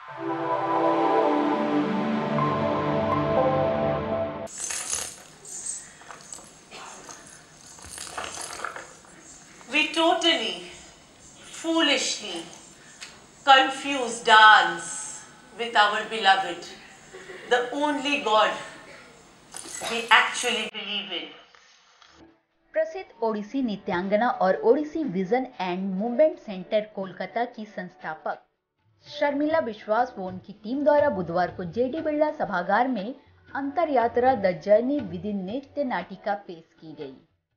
We totally, foolishly, confuse dance with our beloved, the only God we actually believe in. प्रसिद्ध ओडिसी नृत्यांगना और Odissi vision and movement centre Kolkata की संस्थापक शर्मिला विश्वास व उनकी टीम द्वारा बुधवार को जेडी बिरला सभागार में अंतर यात्रा द जर्नी विदिन नृत्य नाटिका पेश की गई।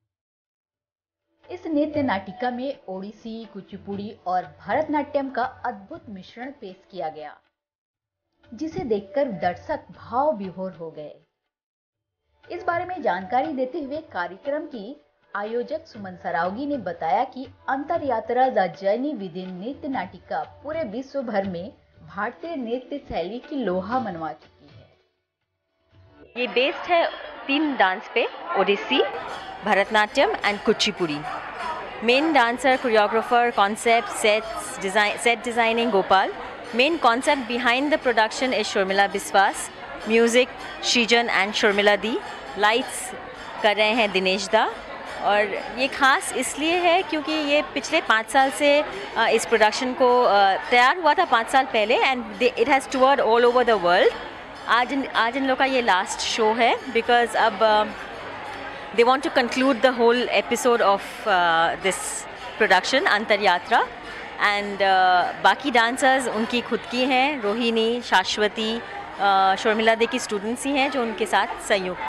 इस नृत्य नाटिका में ओडिसी, कुचिपुड़ी और भरतनाट्यम का अद्भुत मिश्रण पेश किया गया, जिसे देखकर दर्शक भाव विभोर हो गए। इस बारे में जानकारी देते हुए कार्यक्रम की आयोजक सुमन सरावगी ने बताया कि अंतर यात्रा द जर्नी विदिन नृत्य नाटिका पूरे विश्व भर में भारतीय नृत्य शैली की लोहा मनवा चुकी है। ये बेस्ड है 3 डांस पे, Odissi, Bharatanatyam and Kuchipudi. Main dancer, choreographer, concept, set designing Gopal. Main concept behind the production is Sharmila Biswas. Music Srijan and Sharmila di. Lights कर रहे हैं दिनेश दा। और ये खास इसलिए है क्योंकि ये पिछले 5 साल से इस प्रोडक्शन को तैयार हुआ था 5 साल पहले, and it has toured all over the world. आज इन लोग का ये लास्ट शो है, बिकॉज अब they want to conclude the whole episode of this production Antar Yatra. And बाकी डांसर्स उनकी खुद की हैं, रोहिणी, शाश्वती, शर्मिला दे की स्टूडेंट्स ही हैं जो उनके साथ संयुक्त